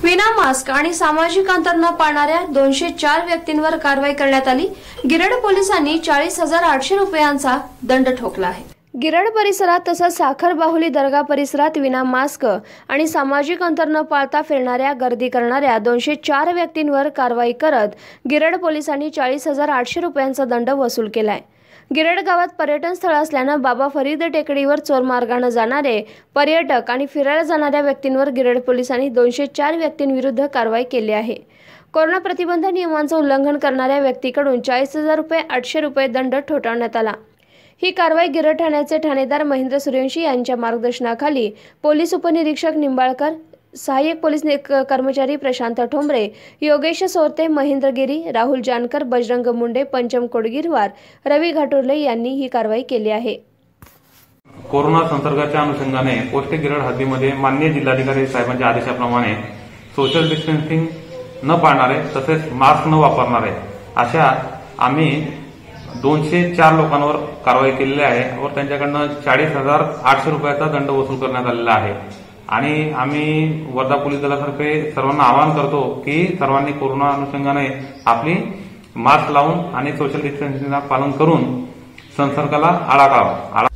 विना मास्क आणि सामाजिक अंतर न पाळणाऱ्या 204 व्यक्तींवर कारवाई करण्यात आली। गिरड पोलिसांनी 40,800 रुपयांचा दंड ठोकला आहे। गिरड परिसरात तसंच साखर बाहुली दर्गा परिसरात विना मास्क आणि सामाजिक अंतर न पाळता फिरणाऱ्या गर्दी करणाऱ्या 204 व्यक्तींवर कारवाई करत गिरड पोलिसांनी 40,800 रुपयांचा दंड वसूल केलाय। गिरड गावात पर्यटन स्थळ असल्यानं बाबा फरीद टेकडीवर चोर मार्गाने जाणारे पर्यटक आणि फिरायला जाणाऱ्या व्यक्तींवर गिरड पोलिसांनी 204 व्यक्तींविरुद्ध कारवाई केली आहे। कोरोना प्रतिबंध नियमांचे उल्लंघन करणाऱ्या व्यक्तीकडून 40,800 रुपये दंड ठोठावण्यात आला। ही कारवाई गिरड ठाण्याचे ठाणेदार महेंद्र सूर्यवंशी यांच्या मार्गदर्शनाखाली पोलीस उपनिरीक्षक निंबाळकर, सहाय्यक पोलीस कर्मचारी प्रशांत ठोंबरे, योगेश सोरते, महेंद्र गिरी, राहुल जानकर, बजरंग मुंडे, पंचम कोडगिरवार, रवी घाटुर्ले यांनी ही कारवाई केली आहे। कोरोना संसर्गाच्या अनुषंगाने पोस्ट गिरड हद्दीमध्ये माननीय जिल्हाधिकारी साहेबांच्या आदेशाप्रमाणे सोशल डिस्टन्सिंग न पाळणारे तसेच मास्क न वापरणारे अशा आम्ही 204 लोकांवर कारवाई केलेली आहे व त्यांच्याकडून 40,800 रुपयाचा दंड वसूल करण्यात आलेला आहे। आणि आम्ही वर्धा पोलीस दलातर्फे सर्वांना आवाहन करतो की सर्वांनी कोरोना अनुषंगाने आपली मास्क लावून आणि सोशल डिस्टन्सिंगचं पालन करून संसर्गाला आळा घालावा।